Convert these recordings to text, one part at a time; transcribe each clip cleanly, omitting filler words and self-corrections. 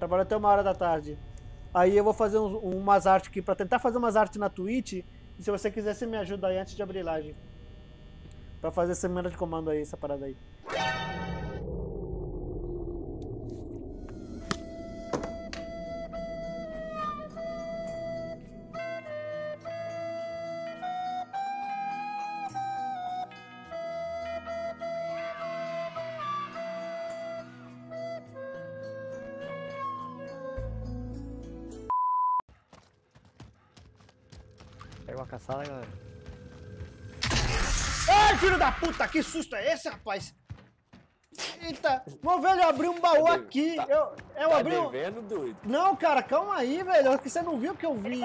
Trabalho até 1h da tarde. Aí eu vou fazer umas artes aqui pra tentar fazer umas artes na Twitch. E se você quiser, você me ajuda aí antes de abrir live. Pra fazer semana de comando aí, essa parada aí. Pega uma caçada, galera. Ai, filho da puta, que susto é esse, rapaz? Eita, meu velho, eu abri um baú aqui. Eu abri um... devendo, doido? Não, cara, calma aí, velho. Que você não viu o que eu vi.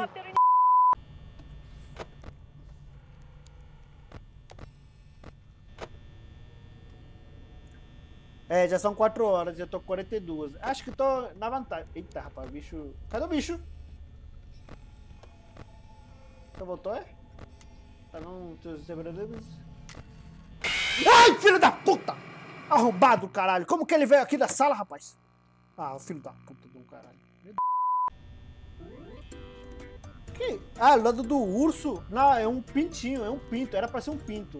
É, já são 4 horas, já tô com 42. Acho que tô na vantagem. Eita, rapaz, o bicho... Cadê o bicho? Você voltou, é? Tá não... Ai, filho da puta! Arrombado, caralho. Como que ele veio aqui da sala, rapaz? Ah, o filho da puta do caralho. Que? Ah, do lado do urso? Não, é um pintinho, é um pinto. Era pra ser um pinto.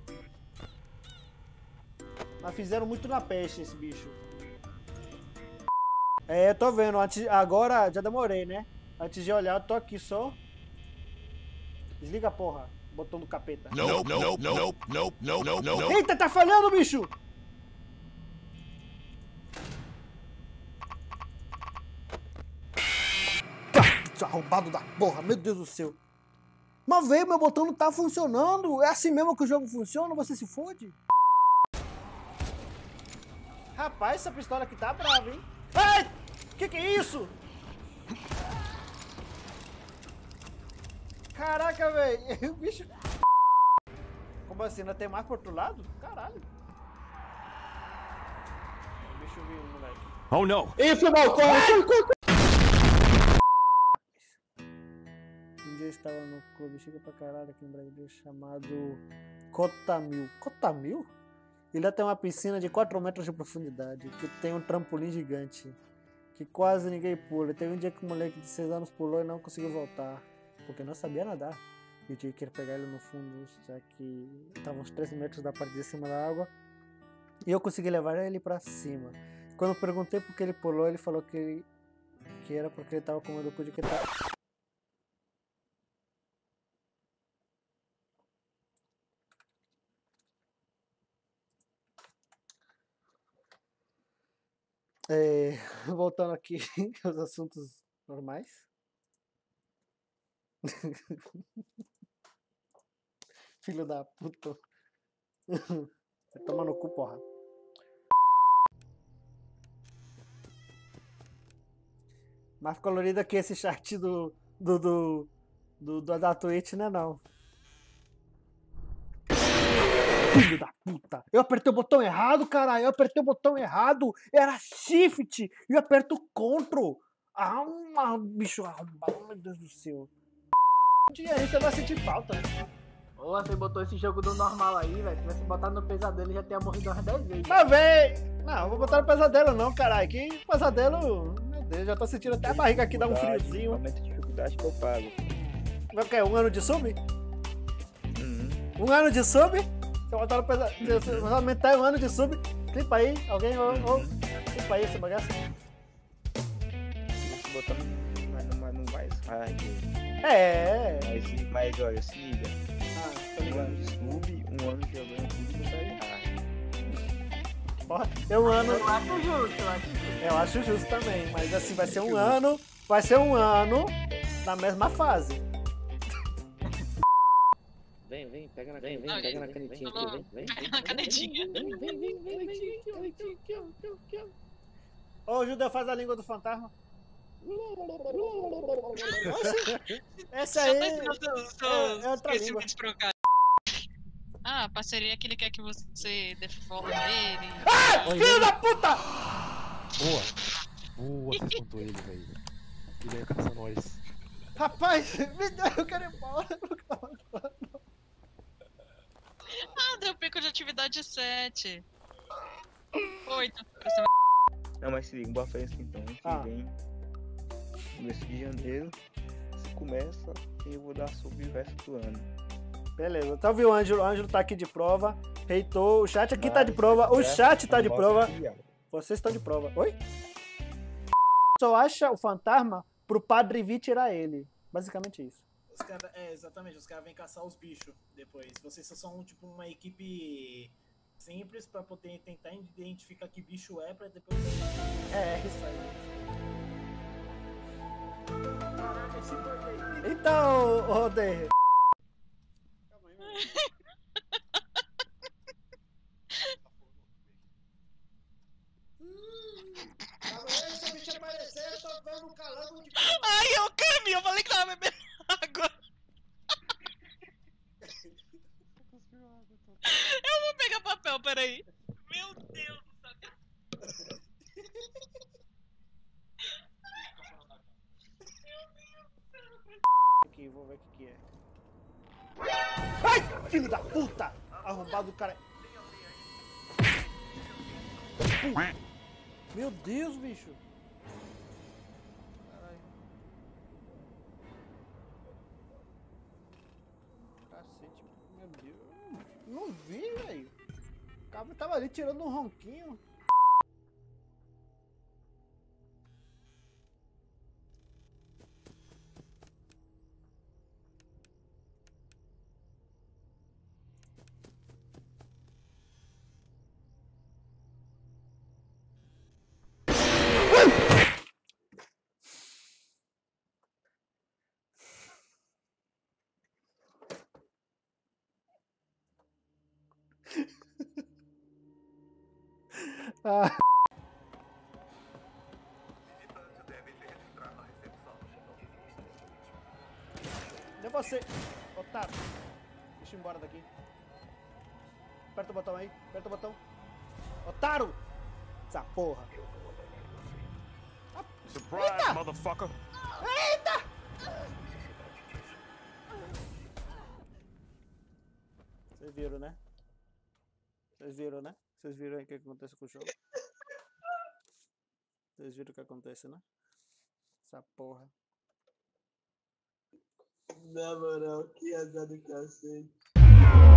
Mas fizeram muito na peste esse bicho. É, eu tô vendo. Agora já demorei, né? Antes de olhar, eu tô aqui só. Desliga a porra. Botão do capeta. Não. Eita, tá falhando, bicho! Arrombado da porra, meu Deus do céu. Mas veio, meu botão não tá funcionando. É assim mesmo que o jogo funciona, você se fode. Rapaz, essa pistola aqui tá brava, hein? Ai! Que é isso? Caraca, velho. O bicho... Como assim? Ainda tem mais pro outro lado? Caralho. O bicho vindo, moleque. Oh, não! Isso, mal, corre! Um dia eu estava no clube chique pra caralho aqui em Brasília chamado Cotamil. Cotamil? Ele lá tem uma piscina de 4 metros de profundidade, que tem um trampolim gigante, que quase ninguém pula. Teve um dia que um moleque de 6 anos pulou e não conseguiu voltar, porque não sabia nadar. Eu tive que pegar ele no fundo, já que estava uns 3 metros da parte de cima da água, e eu consegui levar ele pra cima. Quando eu perguntei por que ele pulou, ele falou que era porque ele estava comendo o cu de que tá... Voltando aqui aos assuntos normais. Filho da puta. Você toma no cu, porra. Mais colorido que esse chat da Twitch, né, não? Filho da puta! Eu apertei o botão errado, caralho! Eu apertei o botão errado! Era Shift! E eu aperto Ctrl! Ah, bicho arrombado, meu Deus do céu! Dinheiro, você vai sentir falta. Ô, você botou esse jogo do normal aí, velho. Se tivesse botado no pesadelo, já teria morrido umas 10 vezes. Mas, véi! Não, eu vou botar no pesadelo não, caralho. Que pesadelo... Meu Deus, já tô sentindo até a barriga aqui dar um friozinho. Aumenta a dificuldade que eu pago. Vai o quê? 1 ano de sub? 1 ano de sub? Se eu botar no pesadelo... Se eu aumentar 1 ano de sub, clipa aí. Alguém... clipa aí esse bagaço. Se botar não vai hard. É. Mas olha, se liga. Tô 1 ligado. ano de sub, 1 ano jogando tudo não vai hard. Porra, é 1 ano... Eu acho justo, eu acho justo. Eu acho justo também, mas assim, vai ser 1 ano... Vai ser 1 ano na mesma fase. Vem, pega na canetinha, pega na canetinha aqui, vem. Pega na canetinha. Ô, Judeu, faz a língua do fantasma. Essa aí é outra língua. Ah, parceria que ele quer que você dê follow nele. Ah, filho da puta! Boa, você contou ele, velho. Ele ia caçar nós. Rapaz, me dá, eu quero ir embora. Ah, deu pico de atividade 7. 8. Não, mas se liga, bota fé assim então. Ano que Ah. vem, começo de janeiro, se começa, eu vou dar sobre o resto do ano. Beleza. Então viu, o Ângelo tá aqui de prova. Reitou. O chat aqui tá de Mas, prova. O é, chat tá de bota prova. aqui, ó. Vocês estão de prova. Oi? Só acha o fantasma pro padre vir tirar ele. Basicamente isso. Exatamente, os caras vêm caçar os bichos depois. Vocês só são tipo uma equipe simples pra poder tentar identificar que bicho é pra depois. É, isso aí. Caraca, esse doido aí. Então, Roder. Esse bicho apareceu, eu tô vendo um calango de. Ai, eu Cami, eu falei que tava bebendo água. Eu vou pegar papel, peraí. Meu Deus do céu. Aqui, vou ver o que é. Ai, filho da puta! Arrombado do cara. Meu Deus, bicho. Caralho. Cacete, meu Deus. Não vi, velho. O cabra tava ali tirando um ronquinho. Ah. Cadê você, otário? Deixa eu ir embora daqui. Aperta o botão aí, aperta o botão. Otário! Essa porra. Surprise, motherfucker! Vocês viram, né? Vocês viram, né? Vocês viram aí o que acontece com o jogo? Vocês viram o que acontece, né? Essa porra. Na moral, que azar do cacete.